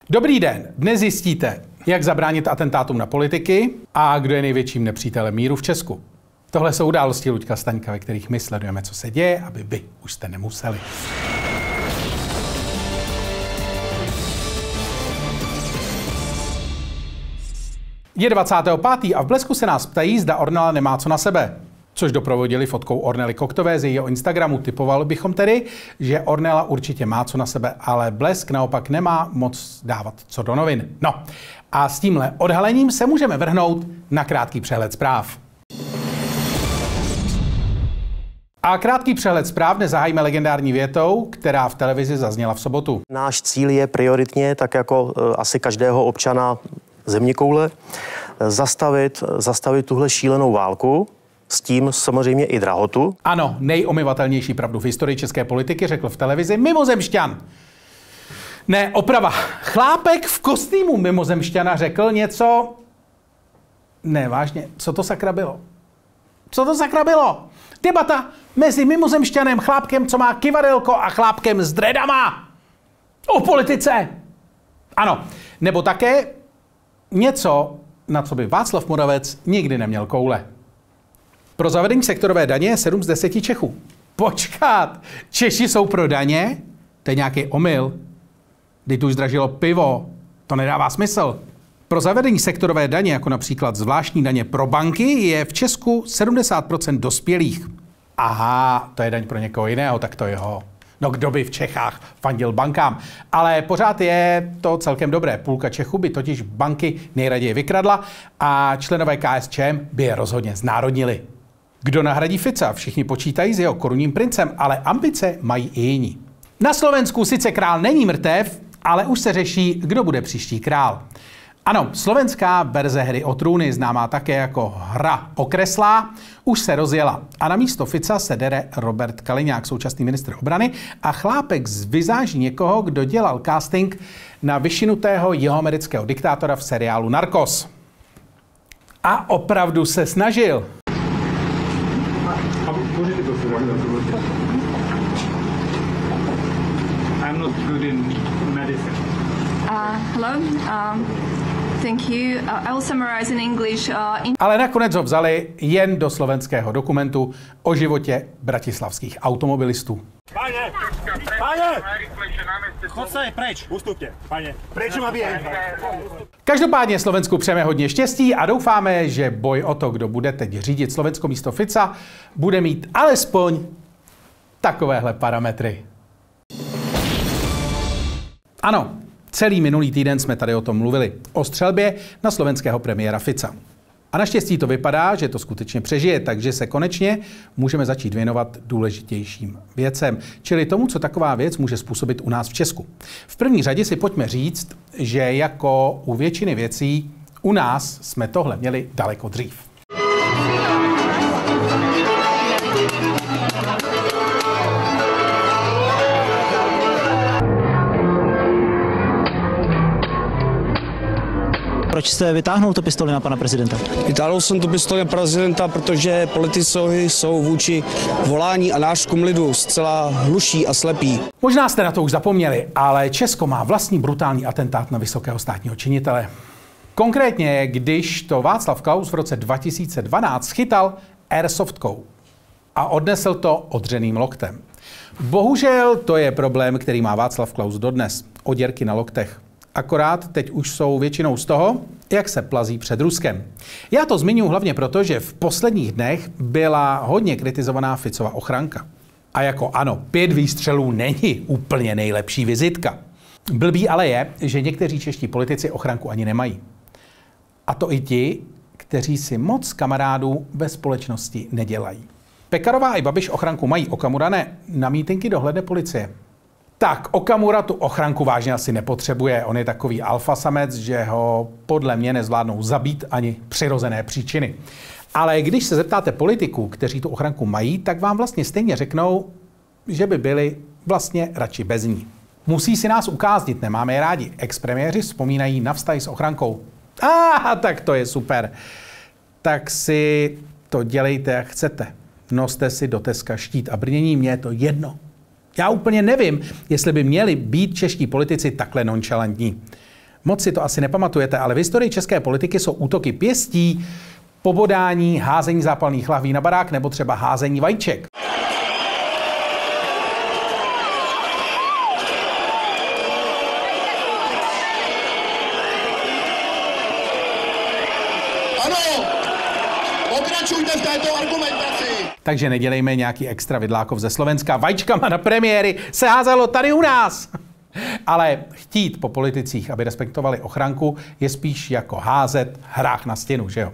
Dobrý den, dnes zjistíte, jak zabránit atentátům na politiky a kdo je největším nepřítelem míru v Česku. Tohle jsou události Luďka Staňka, ve kterých my sledujeme, co se děje, aby vy už jste nemuseli. Je 25. a v Blesku se nás ptají, zda Ornella nemá co na sebe. Což doprovodili fotkou Ornely Koktové z jejího Instagramu. Typovali bychom tedy, že Ornella určitě má co na sebe, ale Blesk naopak nemá moc dávat co do novin. No a s tímhle odhalením se můžeme vrhnout na krátký přehled zpráv. A krátký přehled zpráv dnes zahájíme legendární větou, která v televizi zazněla v sobotu. Náš cíl je prioritně, tak jako asi každého občana zeměkoule, zastavit tuhle šílenou válku, s tím samozřejmě i drahotu. Ano, nejomyvatelnější pravdu v historii české politiky řekl v televizi mimozemšťan. Ne, oprava. Chlápek v kostýmu mimozemšťana řekl něco... Ne, vážně, co to sakra bylo? Co to sakra bylo? Debata mezi mimozemšťanem, chlápkem, co má kivadelko, a chlápkem s dredama. O politice. Ano, nebo také něco, na co by Václav Moravec nikdy neměl koule. Pro zavedení sektorové daně je 7 z 10 Čechů. Počkat, Češi jsou pro daně? To je nějaký omyl. Když tu už zdražilo pivo, to nedává smysl. Pro zavedení sektorové daně, jako například zvláštní daně pro banky, je v Česku 70% dospělých. Aha, to je daň pro někoho jiného, tak to jeho. No kdo by v Čechách fandil bankám? Ale pořád je to celkem dobré. Půlka Čechů by totiž banky nejraději vykradla a členové KSČM by je rozhodně znárodnili. Kdo nahradí Fica? Všichni počítají s jeho korunním princem, ale ambice mají i jiní. Na Slovensku sice král není mrtev, ale už se řeší, kdo bude příští král. Ano, slovenská verze hry o trůny, známá také jako hra o kreslá, už se rozjela. A na místo Fica se dere Robert Kaliňák, současný ministr obrany, a chlápek zvizáží někoho, kdo dělal casting na vyšinutého jihoamerického diktátora v seriálu Narcos. A opravdu se snažil. I'm not good in medicine. Hello. Thank you. I will summarize in English. Ale nakonec ho vzali jen do slovenského dokumentu o životě bratislavských automobilistů. Pane! Chod sa preč, ustúpte, pane. Prečo ma bije? Každopádně Slovensku přejeme hodně štěstí a doufáme, že boj o to, kdo bude teď řídit Slovensko místo Fica, bude mít alespoň takovéhle parametry. Ano, celý minulý týden jsme tady o tom mluvili. O střelbě na slovenského premiéra Fica. A naštěstí to vypadá, že to skutečně přežije, takže se konečně můžeme začít věnovat důležitějším věcem, čili tomu, co taková věc může způsobit u nás v Česku. V první řadě si pojďme říct, že jako u většiny věcí u nás jsme tohle měli daleko dřív. Proč jste vytáhnul tu pistoli na pana prezidenta? Vytáhnul jsem tu pistoli na prezidenta, protože politici jsou vůči volání a nářkům lidu zcela hluší a slepí. Možná jste na to už zapomněli, ale Česko má vlastní brutální atentát na vysokého státního činitele. Konkrétně, když to Václav Klaus v roce 2012 chytal airsoftkou a odnesl to odřeným loktem. Bohužel to je problém, který má Václav Klaus dodnes. Oděrky na loktech. Akorát teď už jsou většinou z toho, jak se plazí před Ruskem. Já to zmiňuji hlavně proto, že v posledních dnech byla hodně kritizovaná Ficova ochranka. A jako ano, 5 výstřelů není úplně nejlepší vizitka. Blbý ale je, že někteří čeští politici ochranku ani nemají. A to i ti, kteří si moc kamarádů ve společnosti nedělají. Pekarová i Babiš ochranku mají, Okamura ne. Na mítinky dohledne policie. Tak, Okamura tu ochranku vážně asi nepotřebuje. On je takový alfasamec, že ho podle mě nezvládnou zabít ani přirozené příčiny. Ale když se zeptáte politiků, kteří tu ochranku mají, tak vám vlastně stejně řeknou, že by byli vlastně radši bez ní. Musí si nás ukáznit, nemáme je rádi. Expremiéři vzpomínají na vztahy s ochrankou. Tak to je super. Tak si to dělejte, jak chcete. Noste si do Teska štít a brnění, mně je to jedno. Já úplně nevím, jestli by měli být čeští politici takhle nonchalantní. Moc si to asi nepamatujete, ale v historii české politiky jsou útoky pěstí, pobodání, házení zápalných lahví na barák nebo třeba házení vajíček. Ano, pokračujte v této argumentaci. Takže nedělejme nějaký extra vidlákov ze Slovenska. Vajíčkama na premiéry se házelo tady u nás. Ale chtít po politicích, aby respektovali ochranku, je spíš jako házet hrách na stěnu, že jo?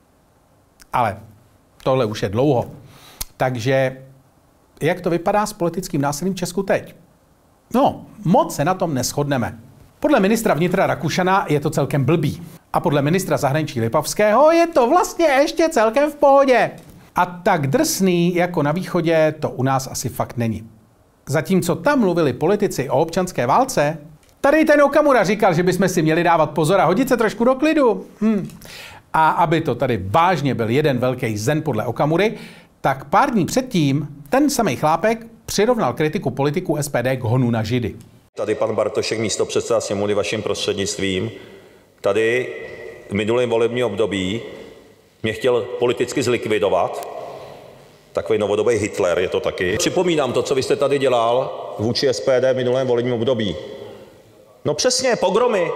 Ale tohle už je dlouho. Takže jak to vypadá s politickým násilím v Česku teď? No, moc se na tom neshodneme. Podle ministra vnitra Rakušana je to celkem blbý. A podle ministra zahraničí Lipavského je to vlastně ještě celkem v pohodě. A tak drsný jako na východě to u nás asi fakt není. Zatímco tam mluvili politici o občanské válce, tady ten Okamura říkal, že bychom si měli dávat pozor a hodit se trošku do klidu. A aby to tady vážně byl jeden velký zen podle Okamury, tak pár dní předtím ten samý chlápek přirovnal kritiku politiků SPD k honu na Židy. Tady pan Bartošek, místopředseda sněmovny, vaším prostřednictvím, tady v minulém volebním období mě chtěl politicky zlikvidovat. Takový novodobý Hitler je to taky. Připomínám to, co vy jste tady dělal vůči SPD v minulém volebním období. No přesně, pogromy.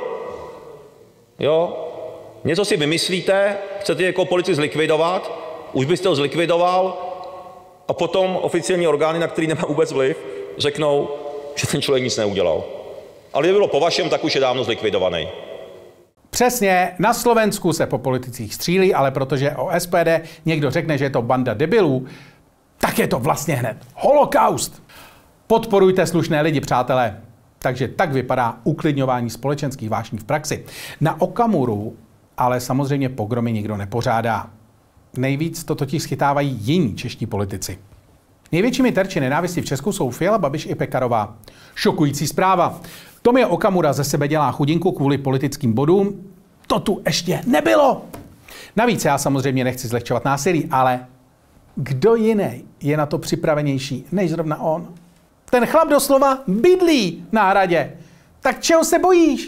Jo? Něco si vymyslíte, chcete jako politik zlikvidovat, už byste ho zlikvidoval a potom oficiální orgány, na který nemá vůbec vliv, řeknou, že ten člověk nic neudělal. Ale kdyby bylo po vašem, tak už je dávno zlikvidovaný. Přesně, na Slovensku se po politicích střílí, ale protože o SPD někdo řekne, že je to banda debilů, tak je to vlastně hned holokaust. Podporujte slušné lidi, přátelé. Takže tak vypadá uklidňování společenských vášní v praxi. Na Okamuru ale samozřejmě pogromy nikdo nepořádá. Nejvíc to totiž schytávají jiní čeští politici. Největšími terči nenávisti v Česku jsou Fiala, Babiš i Pekarová. Šokující zpráva. Tomio Okamura ze sebe dělá chudinku kvůli politickým bodům. To tu ještě nebylo. Navíc já samozřejmě nechci zlehčovat násilí, ale kdo jiný je na to připravenější než zrovna on? Ten chlap doslova bydlí na Hradě. Tak čeho se bojíš?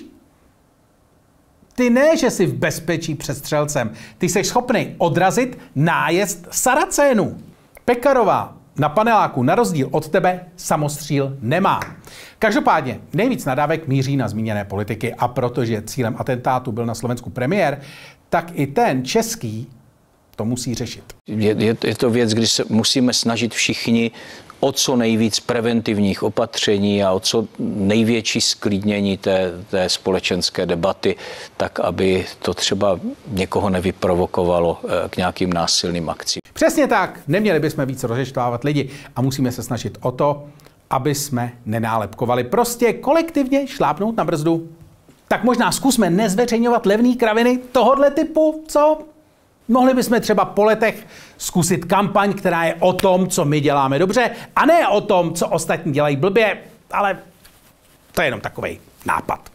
Ty ne, že jsi v bezpečí před střelcem. Ty jsi schopný odrazit nájezd Saracénů. Pekarová na paneláku na rozdíl od tebe samostříl nemá. Každopádně nejvíc nadávek míří na zmíněné politiky a protože cílem atentátu byl na Slovensku premiér, tak i ten český to musí řešit. Je to věc, kdy se musíme snažit všichni o co nejvíc preventivních opatření a o co největší sklidnění té společenské debaty, tak aby to třeba někoho nevyprovokovalo k nějakým násilným akcím. Přesně tak, neměli bychom víc rozešťávat lidi a musíme se snažit o to, aby jsme nenálepkovali. Prostě kolektivně šlápnout na brzdu. Tak možná zkusme nezveřejňovat levný kraviny tohodle typu, co? Mohli bychom třeba po letech zkusit kampaň, která je o tom, co my děláme dobře, a ne o tom, co ostatní dělají blbě, ale to je jenom takovej nápad.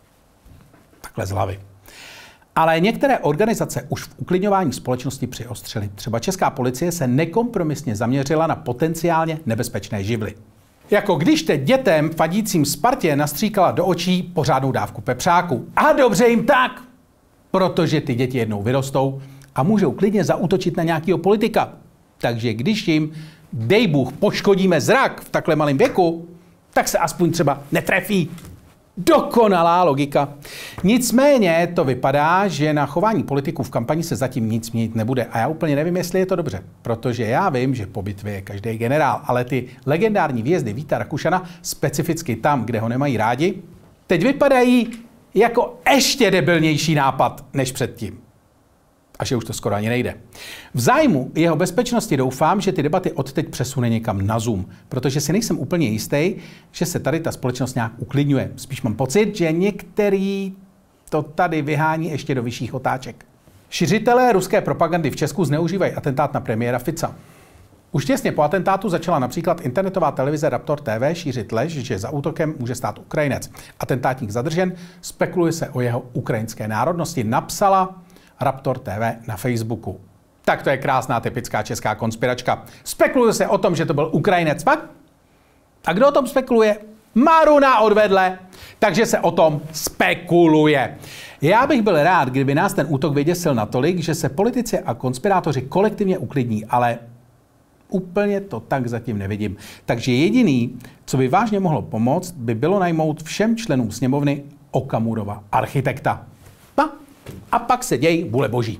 Takhle z hlavy. Ale některé organizace už v uklidňování společnosti přiostřily. Třeba česká policie se nekompromisně zaměřila na potenciálně nebezpečné živly. Jako když teď dětem fadícím Spartě nastříkala do očí pořádnou dávku pepřáku. A dobře jim tak, protože ty děti jednou vyrostou a můžou klidně zaútočit na nějakého politika. Takže když jim, dej Bůh, poškodíme zrak v takhle malém věku, tak se aspoň třeba netrefí. Dokonalá logika. Nicméně to vypadá, že na chování politiků v kampani se zatím nic měnit nebude. A já úplně nevím, jestli je to dobře. Protože já vím, že po bitvě je každý generál, ale ty legendární výjezdy Víta Rakušana, specificky tam, kde ho nemají rádi, teď vypadají jako ještě debilnější nápad než předtím. A že už to skoro ani nejde. V zájmu jeho bezpečnosti doufám, že ty debaty odteď přesune někam na Zoom, protože si nejsem úplně jistý, že se tady ta společnost nějak uklidňuje. Spíš mám pocit, že některý to tady vyhání ještě do vyšších otáček. Šiřitelé ruské propagandy v Česku zneužívají atentát na premiéra Fica. Už těsně po atentátu začala například internetová televize Raptor TV šířit lež, že za útokem může stát Ukrajinec. Atentátník zadržen, spekuluje se o jeho ukrajinské národnosti, napsala Raptor TV na Facebooku. Tak to je krásná typická česká konspiračka. Spekuluje se o tom, že to byl Ukrajinec, fakt? A kdo o tom spekuluje? Maruna odvedle. Takže se o tom spekuluje. Já bych byl rád, kdyby nás ten útok vyděsil natolik, že se politici a konspirátoři kolektivně uklidní, ale úplně to tak zatím nevidím. Takže jediný, co by vážně mohlo pomoct, by bylo najmout všem členům sněmovny Okamurova architekta. A pak se děj vůle boží.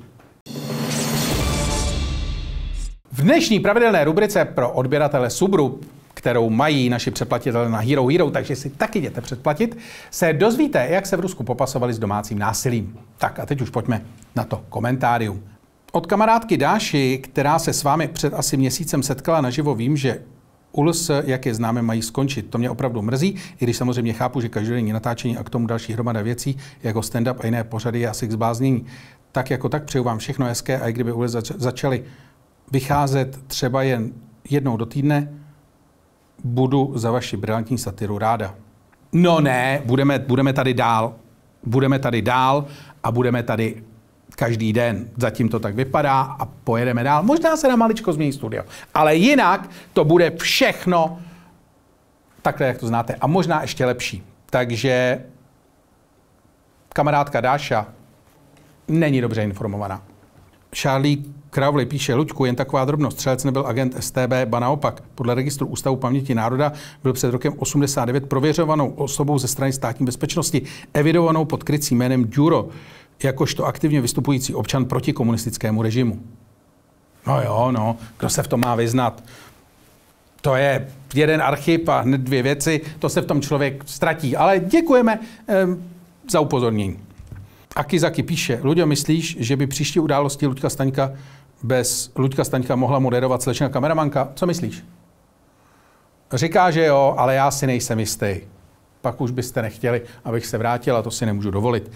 V dnešní pravidelné rubrice pro odběratele Subru, kterou mají naši předplatitelé na Hero Hero, takže si taky jděte předplatit, se dozvíte, jak se v Rusku popasovali s domácím násilím. Tak a teď už pojďme na to komentárium. Od kamarádky Dáši, která se s vámi před asi měsícem setkala naživo, vím, že ULS, jak je známe, mají skončit. To mě opravdu mrzí, i když samozřejmě chápu, že každodenní natáčení a k tomu další hromada věcí, jako stand-up a jiné pořady je asi k zbláznění. Tak jako tak přeju vám všechno hezké a i kdyby ULS začali vycházet třeba jen jednou do týdne, budu za vaši brilantní satiru ráda. No ne, budeme tady dál. Budeme tady dál a budeme tady každý den. Zatím to tak vypadá a pojedeme dál. Možná se na maličko změní studio. Ale jinak to bude všechno takhle, jak to znáte. A možná ještě lepší. Takže kamarádka Dáša není dobře informovaná. Charlie Crowley píše, Luďku, jen taková drobnost. Střelec nebyl agent StB, ba naopak. Podle registru Ústavu paměti národa byl před rokem 89 prověřovanou osobou ze strany státní bezpečnosti, evidovanou pod krycím jménem Duro, jakožto aktivně vystupující občan proti komunistickému režimu. No jo, no, kdo se v tom má vyznat? To je jeden archiv a hned dvě věci, to se v tom člověk ztratí. Ale děkujeme za upozornění. Akizaki píše, Luďo, myslíš, že by příští události Luďka Staňka mohla moderovat slečna kameramanka? Co myslíš? Říká, že jo, ale já si nejsem jistý. Pak už byste nechtěli, abych se vrátil a to si nemůžu dovolit.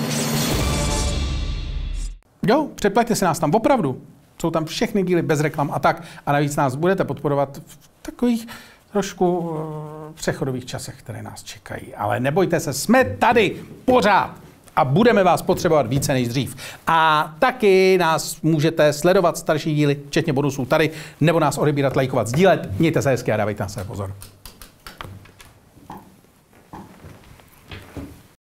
Jo, předplaťte si nás tam opravdu. Jsou tam všechny díly bez reklam a tak. A navíc nás budete podporovat v takových trošku přechodových časech, které nás čekají. Ale nebojte se, jsme tady pořád. A budeme vás potřebovat více než dřív. A taky nás můžete sledovat starší díly, včetně bonusů tady, nebo nás odebírat, lajkovat, sdílet. Mějte se hezky a dávejte na sebe pozor.